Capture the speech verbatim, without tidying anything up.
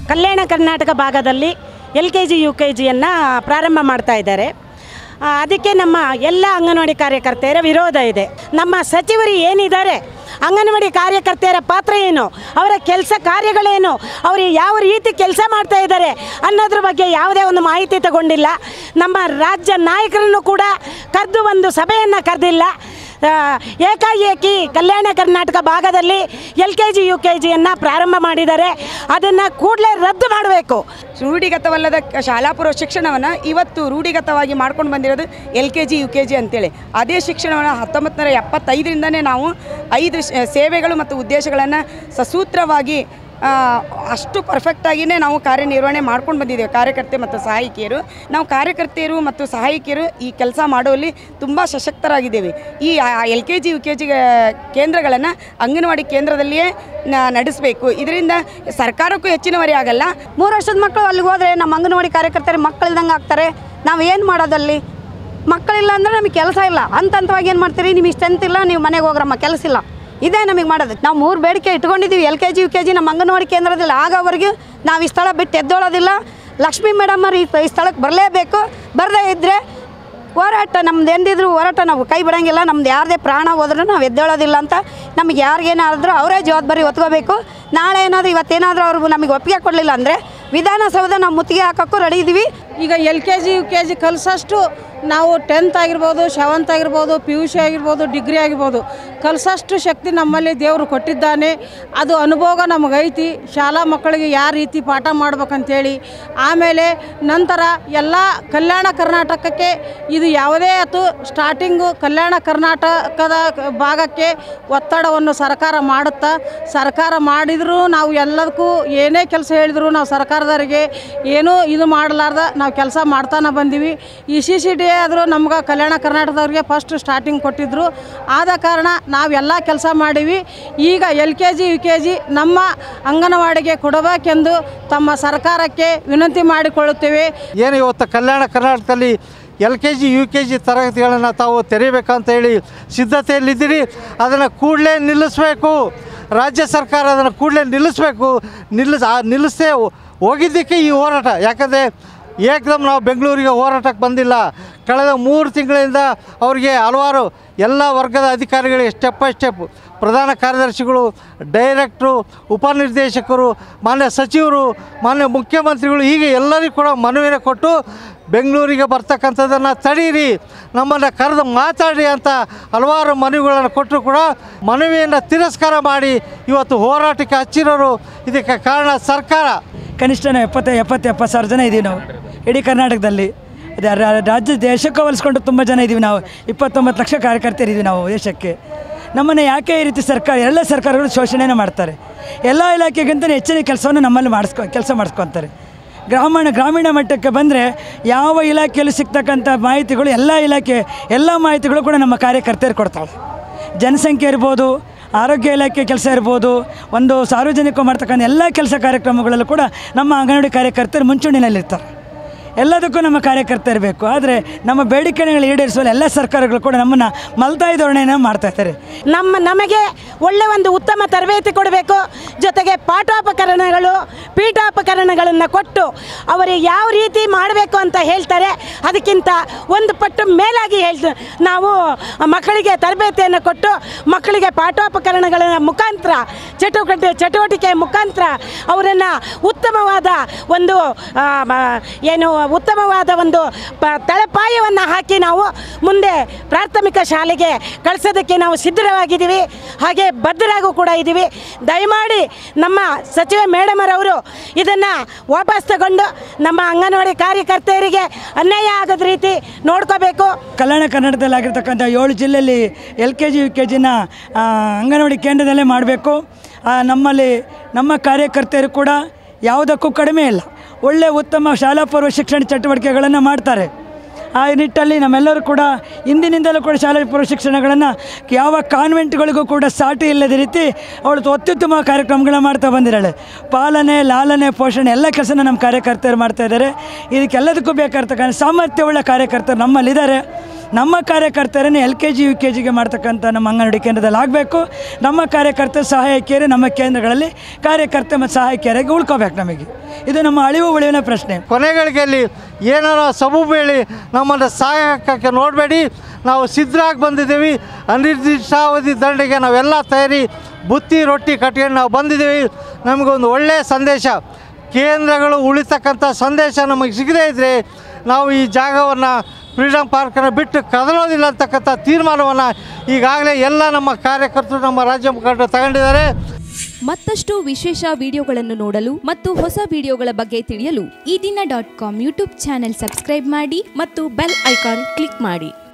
ಕಲ್ಯಾಣ ಕರ್ನಾಟಕ ಭಾಗದಲ್ಲಿ L K G U K ಜಿಯನ್ನು ಪ್ರಾರಂಭ ಮಾಡ್ತಾ ಇದ್ದಾರೆ. ಅದಕ್ಕೆ ನಮ್ಮ ಎಲ್ಲ ಅಂಗನವಾಡಿ ಕಾರ್ಯಕರ್ತೆಯರ ವಿರೋಧ ಇದೆ. ನಮ್ಮ ಸಚಿವರು ಏನಿದ್ದಾರೆ, ಅಂಗನವಾಡಿ ಕಾರ್ಯಕರ್ತೆಯರ ಪಾತ್ರ ಏನು, ಅವರ ಕೆಲಸ ಕಾರ್ಯಗಳೇನು, ಅವರು ಯಾವ ರೀತಿ ಕೆಲಸ ಮಾಡ್ತಾ ಇದ್ದಾರೆ ಅನ್ನೋದ್ರ ಬಗ್ಗೆ ಯಾವುದೇ ಒಂದು ಮಾಹಿತಿ ತಗೊಂಡಿಲ್ಲ. ನಮ್ಮ ರಾಜ್ಯ ನಾಯಕರನ್ನು ಕೂಡ ಕರೆದು ಒಂದು ಸಭೆಯನ್ನು ಕರೆದಿಲ್ಲ. ಏಕಾಏಕಿ ಕಲ್ಯಾಣ ಕರ್ನಾಟಕ ಭಾಗದಲ್ಲಿ L K G U K ಜಿಯನ್ನು ಪ್ರಾರಂಭ ಮಾಡಿದ್ದಾರೆ. ಅದನ್ನು ಕೂಡಲೇ ರದ್ದು ಮಾಡಬೇಕು. ರೂಢಿಗತವಲ್ಲದ ಶಾಲಾ ಪೂರ್ವ ಶಿಕ್ಷಣವನ್ನು ಇವತ್ತು ರೂಢಿಗತವಾಗಿ ಮಾಡ್ಕೊಂಡು ಬಂದಿರೋದು L K G U K G ಅಂತೇಳಿ. ಅದೇ ಶಿಕ್ಷಣವನ್ನು ಹತ್ತೊಂಬತ್ತು ನೂರ ಎಪ್ಪತ್ತೈದರಿಂದನೇ ನಾವು ಐದು ಸೇವೆಗಳು ಮತ್ತು ಉದ್ದೇಶಗಳನ್ನು ಸಸೂತ್ರವಾಗಿ ಅಷ್ಟು ಪರ್ಫೆಕ್ಟಾಗಿಯೇ ನಾವು ಕಾರ್ಯನಿರ್ವಹಣೆ ಮಾಡ್ಕೊಂಡು ಬಂದಿದ್ದೇವೆ, ಕಾರ್ಯಕರ್ತೆ ಮತ್ತು ಸಹಾಯಕಿಯರು. ನಾವು ಕಾರ್ಯಕರ್ತೆಯರು ಮತ್ತು ಸಹಾಯಕಿಯರು ಈ ಕೆಲಸ ಮಾಡುವಲ್ಲಿ ತುಂಬ ಸಶಕ್ತರಾಗಿದ್ದೇವೆ. ಈ L K G U K G ಕೇಂದ್ರಗಳನ್ನು ಅಂಗನವಾಡಿ ಕೇಂದ್ರದಲ್ಲಿಯೇ ನಡೆಸಬೇಕು. ಇದರಿಂದ ಸರ್ಕಾರಕ್ಕೂ ಹೆಚ್ಚಿನ ಹೊರೆ ಆಗಲ್ಲ. ಮೂರು ವರ್ಷದ ಮಕ್ಕಳು ಅಲ್ಲಿಗೆ ಹೋದರೆ ನಮ್ಮ ಅಂಗನವಾಡಿ ಕಾರ್ಯಕರ್ತರು ಮಕ್ಕಳಿಲ್ದಂಗೆ ಆಗ್ತಾರೆ. ನಾವು ಏನು ಮಾಡೋದಲ್ಲಿ? ಮಕ್ಕಳಿಲ್ಲ ಅಂದರೆ ನಮಗೆ ಕೆಲಸ ಇಲ್ಲ. ಹಂತ ಹಂತವಾಗಿ ಏನು ಮಾಡ್ತೀರಿ? ನಿಮಗೆ ಸ್ಟ್ರೆಂತ್ ಇಲ್ಲ, ನೀವು ಮನೆಗೆ ಹೋಗ್ರಮ್ಮ, ಕೆಲಸ ಇಲ್ಲ. ಇದೇ ನಮಗೆ ಮಾಡೋದು. ನಾವು ಮೂರು ಬೇಡಿಕೆ ಇಟ್ಕೊಂಡಿದ್ದೀವಿ L K G U K G ನಮ್ಮ ಅಂಗನವಾಡಿ ಕೇಂದ್ರದಲ್ಲಿ. ಆಗೋವರೆಗೂ ನಾವು ಈ ಸ್ಥಳ ಬಿಟ್ಟು ಎದ್ದೋಳೋದಿಲ್ಲ. ಲಕ್ಷ್ಮೀ ಮೇಡಮ್ ಅವರು ಈ ಸ್ಥಳಕ್ಕೆ ಬರಲೇಬೇಕು. ಬರದೇ ಇದ್ದರೆ ಹೋರಾಟ ನಮ್ದು ಎಂದಿದ್ರು ಹೋರಾಟ ನಾವು ಕೈ ಬಿಡೋಂಗಿಲ್ಲ. ನಮ್ದು ಯಾರದೇ ಪ್ರಾಣ ಹೋದ್ರೂ ನಾವು ಎದ್ದೇಳೋದಿಲ್ಲ ಅಂತ ನಮಗೆ ಯಾರಿಗೇನಾದರೂ ಅವರೇ ಜವಾಬ್ದಾರಿ ಹೊತ್ಕೋಬೇಕು. ನಾಳೆ ಏನಾದರೂ ಇವತ್ತೇನಾದರೂ ಅವ್ರಿಗೆ ನಮಗೆ ಒಪ್ಪಿಗೆ ಕೊಡಲಿಲ್ಲ ಅಂದರೆ ವಿಧಾನಸೌಧ ನಾವು ಮುತ್ತಿಗೆ ಹಾಕೋಕ್ಕೂ ರೆಡಿ ಇದ್ದೀವಿ. ಈಗ L K G U K G ಕಲಿಸೋಷ್ಟು ನಾವು ಟೆಂತ್ ಆಗಿರ್ಬೋದು, ಸೆವೆಂತ್ ಆಗಿರ್ಬೋದು, ಪಿ ಯು ಸಿ ಆಗಿರ್ಬೋದು, ಡಿಗ್ರಿ ಆಗಿರ್ಬೋದು, ಕಲಿಸೋಷ್ಟು ಶಕ್ತಿ ನಮ್ಮಲ್ಲಿ ದೇವರು ಕೊಟ್ಟಿದ್ದಾನೆ. ಅದು ಅನುಭವ ನಮಗೈತಿ. ಶಾಲಾ ಮಕ್ಕಳಿಗೆ ಯಾವ ರೀತಿ ಪಾಠ ಮಾಡ್ಬೇಕಂತೇಳಿ. ಆಮೇಲೆ ನಂತರ ಎಲ್ಲ ಕಲ್ಯಾಣ ಕರ್ನಾಟಕಕ್ಕೆ ಇದು ಯಾವುದೇ ಆಯ್ತು ಸ್ಟಾರ್ಟಿಂಗು ಕಲ್ಯಾಣ ಕರ್ನಾಟಕದ ಭಾಗಕ್ಕೆ ಒತ್ತಡವನ್ನು ಸರ್ಕಾರ ಮಾಡುತ್ತಾ, ಸರ್ಕಾರ ಮಾಡಿದರೂ ನಾವು ಎಲ್ಲದಕ್ಕೂ ಏನೇ ಕೆಲಸ ಹೇಳಿದ್ರು ನಾವು ಸರ್ಕಾರದವರಿಗೆ ಏನೂ ಇದು ಮಾಡಲಾರ್ದ ನಾವು ಕೆಲಸ ಮಾಡ್ತಾನೆ ಬಂದೀವಿ. ಈ ಸಿ ಸಿ ಡಿ ಆದರೂ ನಮ್ಗೆ ಕಲ್ಯಾಣ ಕರ್ನಾಟಕದವ್ರಿಗೆ ಫಸ್ಟ್ ಸ್ಟಾರ್ಟಿಂಗ್ ಕೊಟ್ಟಿದ್ದರು. ಆದ ಕಾರಣ ನಾವೆಲ್ಲ ಕೆಲಸ ಮಾಡೀವಿ. ಈಗ L K G U K G ನಮ್ಮ ಅಂಗನವಾಡಿಗೆ ಕೊಡಬೇಕೆಂದು ತಮ್ಮ ಸರ್ಕಾರಕ್ಕೆ ವಿನಂತಿ ಮಾಡಿಕೊಳ್ಳುತ್ತೇವೆ. ಏನು ಇವತ್ತು ಕಲ್ಯಾಣ ಕರ್ನಾಟಕದಲ್ಲಿ L K G U K G ತರಗತಿಗಳನ್ನು ತಾವು ತೆರೀಬೇಕಂತ ಹೇಳಿ ಸಿದ್ಧತೆಯಲ್ಲಿದ್ದೀರಿ. ಅದನ್ನು ಕೂಡಲೇ ನಿಲ್ಲಿಸಬೇಕು. ರಾಜ್ಯ ಸರ್ಕಾರ ಅದನ್ನು ಕೂಡಲೇ ನಿಲ್ಲಿಸಬೇಕು. ನಿಲ್ಲಿಸ್ ನಿಲ್ಲಿಸೇ ಹೋಗಿದ್ದಕ್ಕೆ ಈ ಹೋರಾಟ. ಯಾಕಂದರೆ ಏಕದಮ್ ನಾವು ಬೆಂಗಳೂರಿಗೆ ಹೋರಾಟಕ್ಕೆ ಬಂದಿಲ್ಲ. ಕಳೆದ ಮೂರು ತಿಂಗಳಿಂದ ಅವರಿಗೆ ಹಲವಾರು ಎಲ್ಲ ವರ್ಗದ ಅಧಿಕಾರಿಗಳಿಗೆ ಸ್ಟೆಪ್ ಬೈ ಸ್ಟೆಪ್ ಪ್ರಧಾನ ಕಾರ್ಯದರ್ಶಿಗಳು, ಡೈರೆಕ್ಟ್ರು, ಉಪನಿರ್ದೇಶಕರು, ಮಾನ್ಯ ಸಚಿವರು, ಮಾನ್ಯ ಮುಖ್ಯಮಂತ್ರಿಗಳು ಹೀಗೆ ಎಲ್ಲರಿಗೂ ಕೂಡ ಮನವಿಯನ್ನು ಕೊಟ್ಟು ಬೆಂಗಳೂರಿಗೆ ಬರ್ತಕ್ಕಂಥದ್ದನ್ನು ತಡೀರಿ, ನಮ್ಮನ್ನು ಕರೆದು ಮಾತಾಡಿ ಅಂತ ಹಲವಾರು ಮನವಿಗಳನ್ನು ಕೊಟ್ಟರು ಕೂಡ ಮನವಿಯನ್ನು ತಿರಸ್ಕಾರ ಮಾಡಿ ಇವತ್ತು ಹೋರಾಟಕ್ಕೆ ಹಚ್ಚಿರೋರು. ಇದಕ್ಕೆ ಕಾರಣ ಸರ್ಕಾರ. ಕನಿಷ್ಠ ಎಪ್ಪತ್ತು ಎಪ್ಪತ್ತು ಎಪ್ಪತ್ತು ಸಾವಿರ ಜನ ಇದ್ದೀವಿ ನಾವು ಇಡೀ ಕರ್ನಾಟಕದಲ್ಲಿ. ರಾಜ್ಯ ದೇಶಕ್ಕೆ ಹೋಲಿಸ್ಕೊಂಡು ತುಂಬ ಜನ ಇದ್ದೀವಿ ನಾವು. ಇಪ್ಪತ್ತೊಂಬತ್ತು ಲಕ್ಷ ಕಾರ್ಯಕರ್ತರಿದ್ದೀವಿ ನಾವು ದೇಶಕ್ಕೆ. ನಮ್ಮನ್ನು ಯಾಕೆ ಈ ರೀತಿ ಸರ್ಕಾರ ಎಲ್ಲ ಸರ್ಕಾರಗಳು ಶೋಷಣೆಯನ್ನು ಮಾಡ್ತಾರೆ. ಎಲ್ಲ ಇಲಾಖೆಗಿಂತ ಹೆಚ್ಚಿನ ಕೆಲಸವನ್ನು ನಮ್ಮಲ್ಲಿ ಮಾಡಿಸ್ಕೊ ಕೆಲಸ ಮಾಡಿಸ್ಕೊತಾರೆ. ಗ್ರಾಮೀಣ ಗ್ರಾಮೀಣ ಮಟ್ಟಕ್ಕೆ ಬಂದರೆ ಯಾವ ಇಲಾಖೆಯಲ್ಲಿ ಸಿಗ್ತಕ್ಕಂಥ ಮಾಹಿತಿಗಳು ಎಲ್ಲ ಇಲಾಖೆ ಎಲ್ಲ ಮಾಹಿತಿಗಳು ಕೂಡ ನಮ್ಮ ಕಾರ್ಯಕರ್ತರು ಕೊಡ್ತಾಳೆ. ಜನಸಂಖ್ಯೆ ಇರ್ಬೋದು, ಆರೋಗ್ಯ ಇಲಾಖೆ ಕೆಲಸ ಇರ್ಬೋದು, ಒಂದು ಸಾರ್ವಜನಿಕ ಮಾಡ್ತಕ್ಕಂಥ ಎಲ್ಲ ಕೆಲಸ ಕಾರ್ಯಕ್ರಮಗಳಲ್ಲೂ ಕೂಡ ನಮ್ಮ ಅಂಗನವಾಡಿ ಕಾರ್ಯಕರ್ತರು ಮುಂಚೂಣಿನಲ್ಲಿರ್ತಾರೆ. ಎಲ್ಲದಕ್ಕೂ ನಮ್ಮ ಕಾರ್ಯಕರ್ತ ಇರಬೇಕು. ಆದರೆ ನಮ್ಮ ಬೇಡಿಕೆಗಳು ಈಡೇರಿಸುವಲ್ಲಿ ಎಲ್ಲ ಸರ್ಕಾರಗಳು ಕೂಡ ನಮ್ಮನ್ನು ಮಲ್ತಾಯಿ ಧೋರಣೆಯನ್ನು ಮಾಡ್ತಾಯಿದ್ದಾರೆ. ನಮ್ಮ ನಮಗೆ ಒಳ್ಳೆಯ ಒಂದು ಉತ್ತಮ ತರಬೇತಿ ಕೊಡಬೇಕು. ಜೊತೆಗೆ ಪಾಠೋಪಕರಣಗಳು, ಪೀಠೋಪಕರಣಗಳನ್ನು ಕೊಟ್ಟು ಅವರಿಗೆ ಯಾವ ರೀತಿ ಮಾಡಬೇಕು ಅಂತ ಹೇಳ್ತಾರೆ ಅದಕ್ಕಿಂತ ಒಂದು ಪಟ್ಟು ಮೇಲಾಗಿ ಹೇಳ್ ನಾವು ಮಕ್ಕಳಿಗೆ ತರಬೇತಿಯನ್ನು ಕೊಟ್ಟು ಮಕ್ಕಳಿಗೆ ಪಾಠೋಪಕರಣಗಳ ಮುಖಾಂತರ ಚಟುವಟಿಕೆ ಚಟುವಟಿಕೆ ಮುಖಾಂತರ ಅವರನ್ನು ಉತ್ತಮವಾದ ಒಂದು ಏನು ಉತ್ತಮವಾದ ಒಂದು ಪ ತಳಪಾಯವನ್ನು ಹಾಕಿ ನಾವು ಮುಂದೆ ಪ್ರಾಥಮಿಕ ಶಾಲೆಗೆ ಕಳಿಸೋದಕ್ಕೆ ನಾವು ಸಿದ್ಧವಾಗಿದ್ದೀವಿ. ಹಾಗೆ ಬದ್ಧರಾಗೂ ಕೂಡ ಇದ್ದೀವಿ. ದಯಮಾಡಿ ನಮ್ಮ ಸಚಿವ ಮೇಡಮರವರು ಇದನ್ನು ವಾಪಸ್ ತಗೊಂಡು ನಮ್ಮ ಅಂಗನವಾಡಿ ಕಾರ್ಯಕರ್ತೆಯರಿಗೆ ಅನ್ಯಾಯ ಆಗದ ರೀತಿ ನೋಡ್ಕೋಬೇಕು. ಕಲ್ಯಾಣ ಕರ್ನಾಟಕದಲ್ಲಿ ಆಗಿರ್ತಕ್ಕಂಥ ಏಳು ಜಿಲ್ಲೆಯಲ್ಲಿ L K G U K ಜಿನ ಅಂಗನವಾಡಿ ಕೇಂದ್ರದಲ್ಲೇ ಮಾಡಬೇಕು. ನಮ್ಮಲ್ಲಿ ನಮ್ಮ ಕಾರ್ಯಕರ್ತೆಯರು ಕೂಡ ಯಾವುದಕ್ಕೂ ಕಡಿಮೆ ಇಲ್ಲ. ಒಳ್ಳೆಯ ಉತ್ತಮ ಶಾಲಾ ಪೂರ್ವ ಶಿಕ್ಷಣ ಚಟುವಟಿಕೆಗಳನ್ನು ಮಾಡ್ತಾರೆ. ಆ ನಿಟ್ಟಲ್ಲಿ ನಮ್ಮೆಲ್ಲರೂ ಕೂಡ ಇಂದಿನಿಂದಲೂ ಕೂಡ ಶಾಲಾ ಪೂರ್ವ ಶಿಕ್ಷಣಗಳನ್ನು ಯಾವ ಕಾನ್ವೆಂಟ್ಗಳಿಗೂ ಕೂಡ ಸಾಟಿ ಇಲ್ಲದ ರೀತಿ ಅವಳು ಅತ್ಯುತ್ತಮ ಕಾರ್ಯಕ್ರಮಗಳನ್ನ ಮಾಡ್ತಾ ಬಂದಿದ್ದಾಳೆ. ಪಾಲನೆ, ಲಾಲನೆ, ಪೋಷಣೆ ಎಲ್ಲ ಕೆಲಸನ ನಮ್ಮ ಕಾರ್ಯಕರ್ತರು ಮಾಡ್ತಾಯಿದ್ದಾರೆ. ಇದಕ್ಕೆಲ್ಲದಕ್ಕೂ ಬೇಕಾಗಿರ್ತಕ್ಕಂಥ ಸಾಮರ್ಥ್ಯವುಳ್ಳ ಕಾರ್ಯಕರ್ತರು ನಮ್ಮಲ್ಲಿದ್ದಾರೆ. ನಮ್ಮ ಕಾರ್ಯಕರ್ತರನ್ನು L K G U K ಜಿಗೆ ಮಾಡ್ತಕ್ಕಂಥ ನಮ್ಮ ಅಂಗನವಾಡಿ ಕೇಂದ್ರದಲ್ಲಿ ಆಗಬೇಕು. ನಮ್ಮ ಕಾರ್ಯಕರ್ತ ಸಹಾಯಕಿಯರೇ ನಮ್ಮ ಕೇಂದ್ರಗಳಲ್ಲಿ ಕಾರ್ಯಕರ್ತ ಮತ್ತು ಸಹಾಯಕಿಯರಿಗೆ ಉಳ್ಕೋಬೇಕು. ನಮಗೆ ಇದು ನಮ್ಮ ಅಳಿವು ಉಳಿವಿನ ಪ್ರಶ್ನೆ. ಕೊನೆಗಳಿಗೆಯಲ್ಲಿ ಏನಾರ ಸಬು ಬೇಳಿ ನಮ್ಮನ್ನು ಸಹಾಯಕ್ಕೆ ನೋಡಬೇಡಿ. ನಾವು ಸಿದ್ಧರಾಗಿ ಬಂದಿದ್ದೀವಿ. ಅನಿರ್ದಿಷ್ಟಾವಧಿ ದಂಡೆಗೆ ನಾವೆಲ್ಲ ತಯಾರಿ ಬುತ್ತಿ ರೊಟ್ಟಿ ಕಟ್ಕೊಂಡು ನಾವು ಬಂದಿದ್ದೀವಿ. ನಮಗೊಂದು ಒಳ್ಳೆಯ ಸಂದೇಶ, ಕೇಂದ್ರಗಳು ಉಳಿತಕ್ಕಂಥ ಸಂದೇಶ ನಮಗೆ ಸಿಗದೇ ಇದ್ದರೆ ನಾವು ಈ ಜಾಗವನ್ನು ಫ್ರೀಡಮ್ ಪಾರ್ಕನ್ನು ಬಿಟ್ಟು ಕದಲೋದಿಲ್ಲ ಅಂತಕ್ಕಂಥ ತೀರ್ಮಾನವನ್ನು ಈಗಾಗಲೇ ಎಲ್ಲ ನಮ್ಮ ಕಾರ್ಯಕರ್ತರು ನಮ್ಮ ರಾಜ್ಯ ಮುಖಂಡರು ತಗೊಂಡಿದ್ದಾರೆ. ಮತ್ತಷ್ಟು ವಿಶೇಷ ವಿಡಿಯೋಗಳನ್ನು ನೋಡಲು ಮತ್ತು ಹೊಸ ವಿಡಿಯೋಗಳ ಬಗ್ಗೆ ತಿಳಿಯಲು Ee Dina dot com YouTube channel subscribe ಮಾಡಿ ಮತ್ತು ಬೆಲ್ ಐಕಾನ್ ಕ್ಲಿಕ್ ಮಾಡಿ.